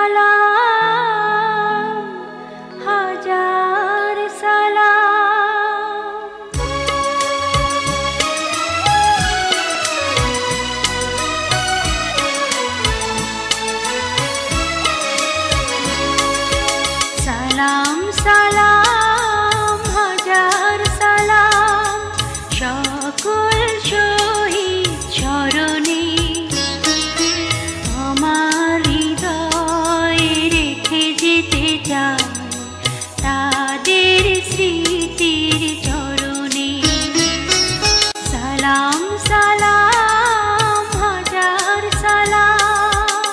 সালাম হাজার সালাম। সালাম সালাম হাজার সালাম সকল শহীদ চরণে, আমার হৃদয়ে রেখে যেতে চাই তাদের স্মৃতির চরণে। সালাম সালাম হাজার সালাম।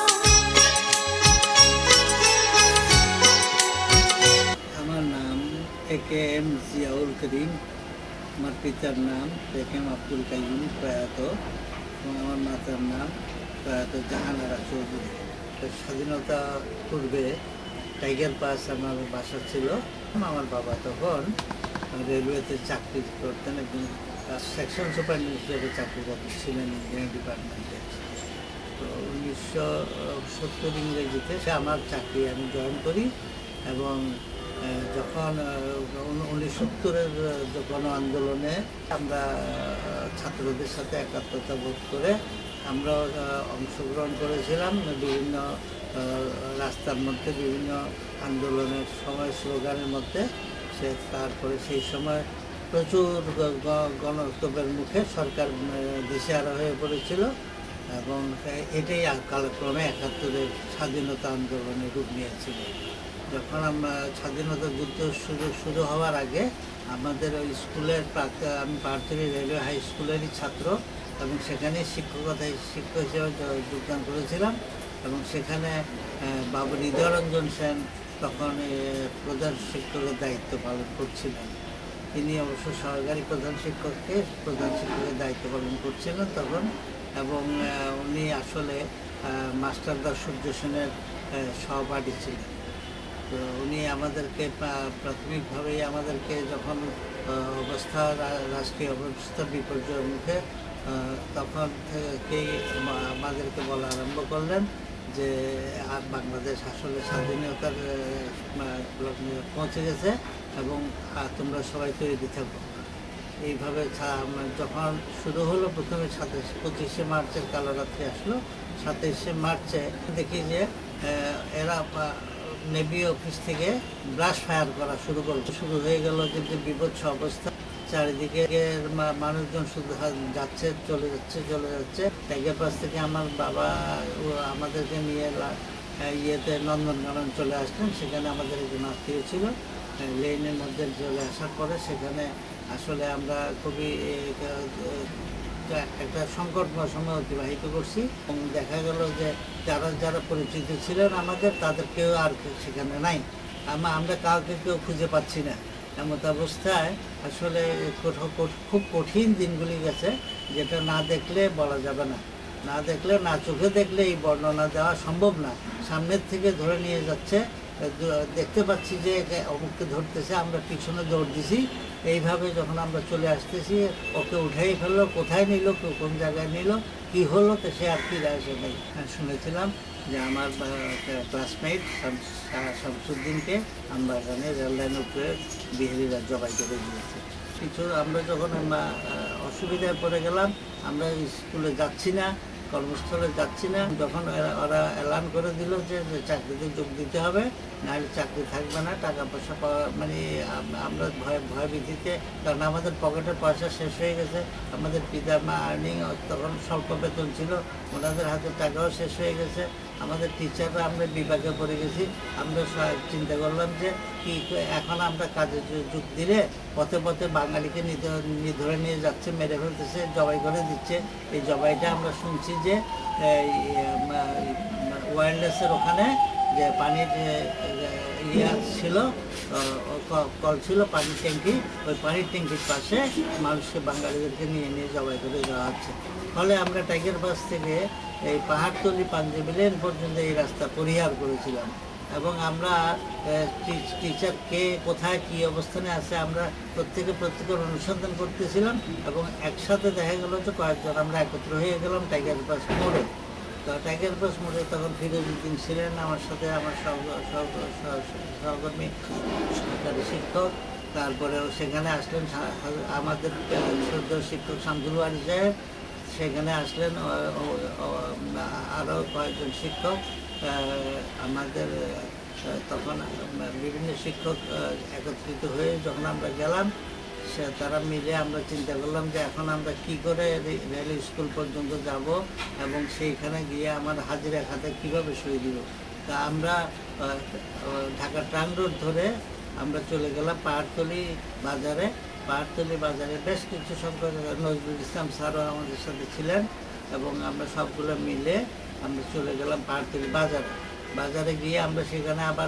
আমার নাম এ.কে.এম. জিয়াউল করিম। আমার পিতার নাম এ.কে.এম. আব্দুল কাইয়ুম প্রয়াত, এবং আমার মাতার নাম প্রয়াত জাহানারা চৌধুরী। স্বাধীনতা পূর্বে টাইগার পাস আমার বাসা ছিল। আমার বাবা তখন রেলওয়েতে চাকরি করতেন, একজন সেকশন সুপারিনটেন্ডেন্ট হিসেবে চাকরি ছিলেন ইঞ্জিনিয়ারিং ডিপার্টমেন্টে। তো 1970 ইংরেজিতে সে আমার চাকরি আমি জয়েন করি, এবং যখন 1970-এর গণ আন্দোলনে আমরা ছাত্রদের সাথে একাত্মতা বোধ করে আমরা অংশগ্রহণ করেছিলাম বিভিন্ন রাস্তার মধ্যে, বিভিন্ন আন্দোলনের সময় স্লোগানের মধ্যে। তারপরে সেই সময় প্রচুর গণতন্ত্রের মুখে সরকার দিশেহারা হয়ে পড়েছিল, এবং এটাই কালক্রমে 71-এর স্বাধীনতা আন্দোলনের রূপ নিয়েছিল। যখন আমরা স্বাধীনতা যুদ্ধ শুরু হওয়ার আগে আমাদের ওই স্কুলের আমি পাহাড়তলী রেলওয়ে হাই স্কুলেরই ছাত্র, এবং সেখানে শিক্ষক হিসেবে যোগদান করেছিলাম। এবং সেখানে বাবু হৃদয়রঞ্জন সেন তখন প্রধান শিক্ষকের দায়িত্ব পালন করছিলেন। তিনি অবশ্য সহকারী প্রধান শিক্ষকের দায়িত্ব পালন করছিলেন তখন, এবং উনি আসলে মাস্টার দাস সূর্য সেনের সহপাঠী ছিলেন। তো উনি আমাদেরকে প্রাথমিকভাবেই আমাদেরকে যখন রাষ্ট্রীয় অবস্থা বিপর্যয়ের মুখে, তখন থেকেই আমাদেরকে বলা আরম্ভ করলেন যে আর বাংলাদেশ আসলে স্বাধীনতার পৌঁছে গেছে, এবং তোমরা সবাই তৈরি থাকো। এইভাবে যখন শুরু হলো, প্রথমে 25শে মার্চের কালরাত্রি আসলো। 27শে মার্চে দেখি যে এরা নেভি অফিস থেকে ব্রাশ ফায়ার করা শুরু হয়ে গেল। কিন্তু বিভৎস অবস্থা, চারিদিকে মানুষজন শুধু যাচ্ছে চলে যাচ্ছে। টাইগার পাস থেকে আমার বাবা আমাদেরকে নিয়ে ইয়েতে নন্দনকানন চলে আসলেন। সেখানে আমাদের একজন আত্মীয় ছিল। লেনের মধ্যে চলে আসার পরে সেখানে আসলে আমরা খুবই একটা সংকটময় সময় অতিবাহিত করছি, এবং দেখা গেল যে যারা পরিচিত ছিলেন আমাদের, তাদের কেউ আর সেখানে নাই। আমরা কাউকে কেউ খুঁজে পাচ্ছি না। এমত অবস্থায় আসলে খুব কঠিন দিনগুলি গেছে, যেটা না দেখলে বলা যাবে না। না চোখে দেখলে এই বর্ণনা দেওয়া সম্ভব না। সামনের থেকে ধরে নিয়ে যাচ্ছে, দেখতে পাচ্ছি যে অমুককে ধরতেছে, আমরা পিছনে দৌড় দিছি। এইভাবে যখন আমরা চলে আসতেছি, ওকে উঠাই ফেললো, কোথায় নিল, কোন জায়গায় নিল, কি হলো, তো সে আর কি আসে নাই। শুনেছিলাম যে আমার ক্লাসমেট শামসুদ্দিনকে আমবাগানে রেললাইনের উপরে বিহারিরা জবাই করে দিয়েছে। আমরা যখন অসুবিধায় পড়ে গেলাম, আমরা স্কুলে যাচ্ছি না, কর্মস্থলে যাচ্ছি না, যখন ওরা এলান করে দিল যে চাকরিতে যোগ দিতে হবে, নাহলে চাকরি থাকবে না, টাকা পয়সা পাওয়া আমরা ভয় ভীতিতে, কারণ আমাদের পকেটের পয়সা শেষ হয়ে গেছে। আমাদের পিতা মা আর্নিং তখন স্বল্প বেতন ছিল, ওনাদের হাতে টাকাও শেষ হয়ে গেছে। আমাদের টিচাররা আমরা বিভাগে পড়ে গেছি। আমরা চিন্তা করলাম যে কি এখন আমরা কাজে যোগ দিলে পথে পথে বাঙালিকে ধরে নিয়ে যাচ্ছে, মেরে ফেলতেছে, জবাই করে দিচ্ছে। এই জবাইটা আমরা শুনছি যে ওয়্যারলেসের ওখানে যে পানির ছিল, কল ছিল, পানির ট্যাঙ্কি, ওই পানির ট্যাঙ্কির পাশে মানুষকে বাঙালিদেরকে নিয়ে জবাই করে দেওয়া হচ্ছে। ফলে আমরা টাইগার পাস থেকে এই পাহাড়তলি পাঞ্জাবি লেন পর্যন্ত এই রাস্তা পরিহার করেছিলাম, এবং আমরা টিচার কে কোথায় কী অবস্থানে আছে আমরা প্রত্যেকের অনুসন্ধান করতেছিলাম। এবং একসাথে দেখা গেল যে কয়েকজন আমরা একত্র হয়ে গেলাম টাইগার পাস মোড়ে। তো টাইগার পাস মোড়ে তখন ফিরোজউদ্দিন ছিলেন আমার সাথে, আমার সহকর্মী সরকারি শিক্ষক। তারপরেও সেখানে আসলেন আমাদের শ্রদ্ধেয় শিক্ষক শামসুল ওয়ারি সাহেব, সেখানে আসলেন আরও কয়েকজন শিক্ষক। আমাদের তখন বিভিন্ন শিক্ষক একত্রিত হয়ে যখন আমরা গেলাম, তারা মিলে আমরা চিন্তা করলাম যে এখন আমরা কি করে রেল স্কুল পর্যন্ত যাব এবং সেইখানে গিয়ে আমার হাজিরা খাতায় কীভাবে সই দিব। তা আমরা ঢাকা ট্রাং রোড ধরে আমরা চলে গেলাম পাহাড়তলি বাজারে। পাহাড়তলি বাজারে বেশ কিছু সংখ্যক নজরুল ইসলাম স্যারও আমাদের সাথে ছিলেন এবং আমরা সবগুলো মিলে আমরা চলে গেলাম পাহাড়তলি বাজারে গিয়ে আমরা সেখানে আবার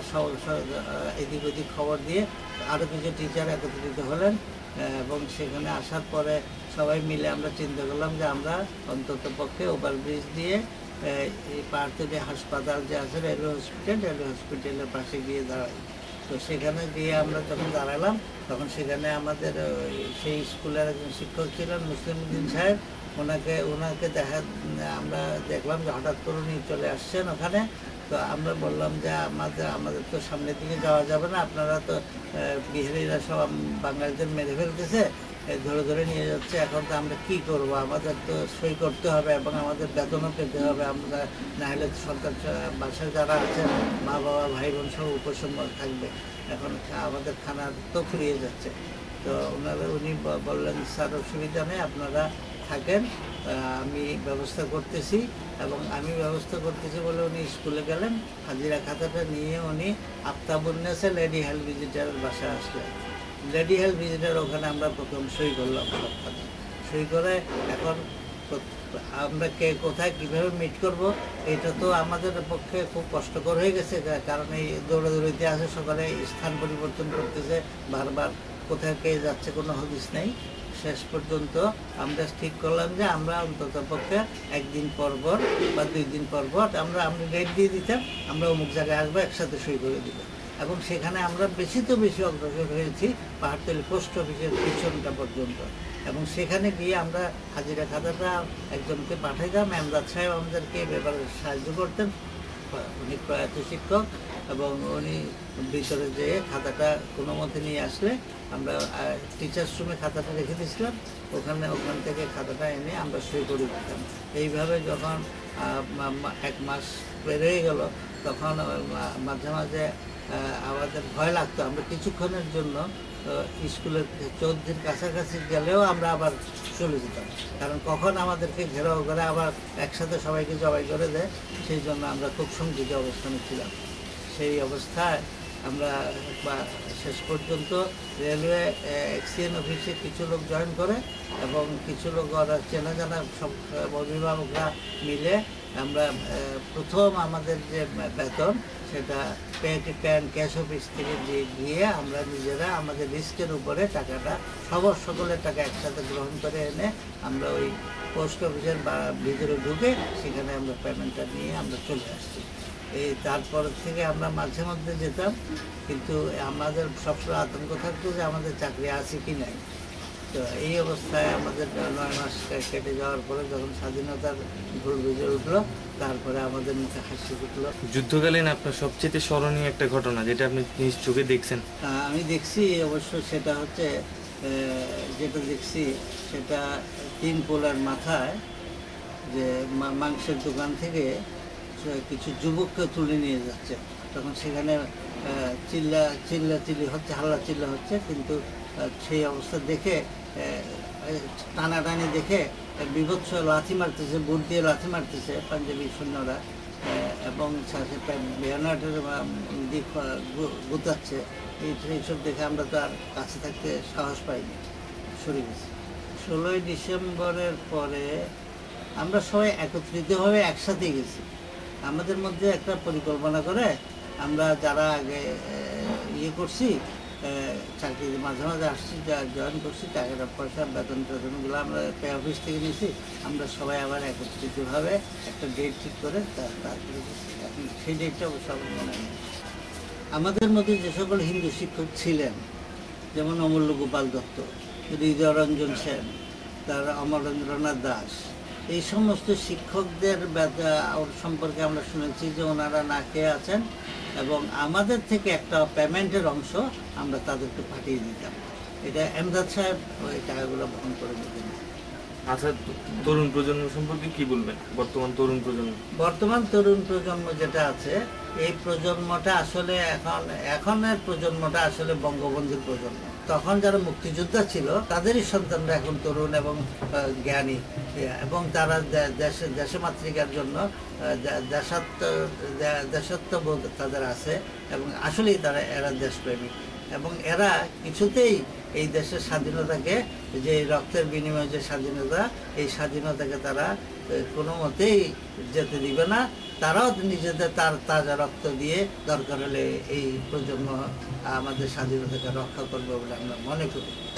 এদিক ওদিক খবর দিয়ে আরও কিছু টিচার একত্রিত হলেন এবং সেখানে আসার পরে সবাই মিলে আমরা চিন্তা করলাম যে আমরা অন্তত পক্ষে ওভারব্রিজ দিয়ে এই পাহাড়তলি হাসপাতাল যে আছে রেলওয়ে হসপিটালের পাশে গিয়ে দাঁড়াই। তো সেখানে গিয়ে আমরা যখন দাঁড়ালাম তখন সেখানে আমাদের সেই স্কুলের একজন শিক্ষক ছিলেন মুসলিম উদ্দিন সাহেব। ওনাকে আমরা দেখলাম যে হঠাৎ করে উনি চলে আসছেন ওখানে। তো আমরা বললাম যে আমাদের তো সামনের দিকে যাওয়া যাবে না, আপনারা তো বিহারিরা সব বাঙালিদের মেরে ফেলতেছে, ধরে ধরে নিয়ে যাচ্ছে, এখন তো আমরা কী করব, আমাদের তো সই করতে হবে এবং আমাদের বেতনও পেতে হবে, আমরা না হলে সরকার বাসায় যারা আছেন মা বাবা ভাই বোন সব উপসম্পদ থাকবে, এখন আমাদের খানা তো ফুরিয়ে যাচ্ছে। তো উনি বললেন স্যার অসুবিধা নেই, আপনারা থাকেন, আমি ব্যবস্থা করতেছি। এবং আমি ব্যবস্থা করতেছি বলে উনি স্কুলে গেলেন, হাজিরা খাতাটা নিয়ে উনি আফতাবুন্নেসে লেডি হেলথ ভিজিটারের বাসায় আসলেন। লেডি হেলথ ভিজিটার ওখানে আমরা প্রথম সই করলাম, সই করে এখন আমরা কে কোথায় কীভাবে মিট করব এটা তো আমাদের পক্ষে খুব কষ্টকর হয়ে গেছে, কারণ এই দৌড়াদৌড়িতে আছে, সকালে স্থান পরিবর্তন করতেছে বারবার, কোথায় কে যাচ্ছে কোনো হদিস নেই। শেষ পর্যন্ত আমরা ঠিক করলাম যে আমরা অন্তত পক্ষে একদিন পর বা 2 দিন পর আমরা ডেট দিয়ে দিতাম, আমরা অমুক জায়গায় আসবো, একসাথে সই করে দিব। এবং সেখানে আমরা বেশি অগ্রসর হয়েছি পাহাড়তলি পোস্ট অফিসের পিছনটা পর্যন্ত। এবং সেখানে গিয়ে আমরা হাজিরা খাতাটা একজনকে পাঠাইতাম, এমদাদ সাহেব আমাদেরকে এ ব্যাপারে সাহায্য করতেন, উনি প্রয়াত শিক্ষক, এবং উনি ভিতরে যেয়ে খাতাটা কোনো মতে নিয়ে আসলে আমরা টিচার্স রুমে খাতাটা রেখে দিয়েছিলাম, ওখান থেকে খাতাটা এনে আমরা সই করে দিতাম। এইভাবে যখন 1 মাস পেরিয়ে গেল তখন মাঝে মাঝে আমাদের ভয় লাগতো, আমরা কিছুক্ষণের জন্য স্কুলের চৌধুরীর কাছাকাছি গেলেও আমরা আবার চলে যেতাম, কারণ কখন আমাদেরকে ঘেরাও করে আবার একসাথে সবাইকে জবাই করে দেয়, সেই জন্য আমরা খুব সংযত অবস্থানে ছিলাম। সেই অবস্থায় আমরা শেষ পর্যন্ত রেলওয়ে এক্সিএন অফিসে কিছু লোক জয়েন করে এবং কিছু লোক ওরা চেনা জানা সব অভিভাবকরা মিলে আমরা প্রথম আমাদের যে বেতন সেটা প্যান ক্যাশ অফিস থেকে গিয়ে আমরা নিজেরা আমাদের রিস্কের উপরে টাকাটা সকলের টাকা একসাথে গ্রহণ করে এনে আমরা ওই পোস্ট অফিসের ভিতরে ঢুকে সেখানে আমরা পেমেন্টটা নিয়ে আমরা চলে আসছি। তারপর থেকে আমরা মাঝে মধ্যে যেতাম, কিন্তু আমাদের সবসময় আতঙ্ক থাকতো যে আমাদের চাকরি আছে কি নাই। তো এই অবস্থায় আমাদের 9 মাস কেটে যাওয়ার পরে যখন স্বাধীনতার ভুল বেজে উঠলো, তারপরে আমাদের মুখে হাসি উঠলো। যুদ্ধকালীন আপনার সবচেয়ে স্মরণীয় একটা ঘটনা যেটা আপনি নিজ চোখে দেখছেন? আমি দেখছি অবশ্য, সেটা হচ্ছে যেটা দেখছি সেটা 3 পোলার মাথায় যে মাংসের দোকান থেকে কিছু যুবককে তুলে নিয়ে যাচ্ছে, তখন সেখানে চিল্লাচিল্লি হচ্ছে, হাল্লা চিল্লা হচ্ছে, কিন্তু সেই অবস্থা দেখে টানাটানি দেখে বিভৎস লাথি মারতেছে, বুট দিয়ে লাথি মারতেছে পাঞ্জাবি সৈন্যরা, এবং ব্যানারের দিক গুতাচ্ছে। এইসব দেখে আমরা তো আর কাছে থাকতে সাহস পাইনি, সরে গেছি। 16ই ডিসেম্বরের পরে আমরা সবাই একত্রিতভাবে একসাথে গেছি। আমাদের মধ্যে একটা পরিকল্পনা করে আমরা যারা আগে করছি, চাকরি মাঝে মাঝে আসছি, জয়েন করছি, টাকাটা পয়সা বেতন টেতনগুলো আমরা পে অফিস থেকে নিয়েছি, আমরা সবাই আবার একত্রিতভাবে একটা ডেট ঠিক করে তারপরে সেই ডেটটা অবশ্য মনে নেই। আমাদের মধ্যে যে সকল হিন্দু শিক্ষক ছিলেন, যেমন অমূল্য গোপাল দত্ত, হৃদয় রঞ্জন সেন, তার অমরেন্দ্রনাথ দাস, এই সমস্ত শিক্ষকদের সম্পর্কে আমরা শুনেছি যে ওনারা না খেয়ে আছেন এবং আমাদের থেকে একটা পেমেন্টের অংশ আমরা তাদেরকে পাঠিয়ে দিতাম। এটা এমদাদ সাহেব ওই টাকাগুলো বহন করে দিতেন। আচ্ছা, তরুণ প্রজন্ম সম্পর্কে কি বলবেন? বর্তমান তরুণ প্রজন্ম যেটা আছে, এই প্রজন্মটা আসলে এখনের প্রজন্মটা আসলে বঙ্গবন্ধুর প্রজন্ম। তখন যারা মুক্তিযোদ্ধা ছিল তাদেরই সন্তানরা এখন তরুণ এবং জ্ঞানী, এবং তারা দেশমাতৃকার জন্য দেশাত্মবোধ তাদের আছে এবং আসলেই এরা দেশপ্রেমিক এবং এরা কিছুতেই এই দেশের স্বাধীনতাকে, যে রক্তের বিনিময়ে যে স্বাধীনতা, এই স্বাধীনতাকে তারা কোনো মতেই যেতে দিবে না। তারাও নিজেদের তাজা রক্ত দিয়ে দরকার হলে এই প্রজন্ম আমাদের স্বাধীনতাকে রক্ষা করবে বলে আমরা মনে করি।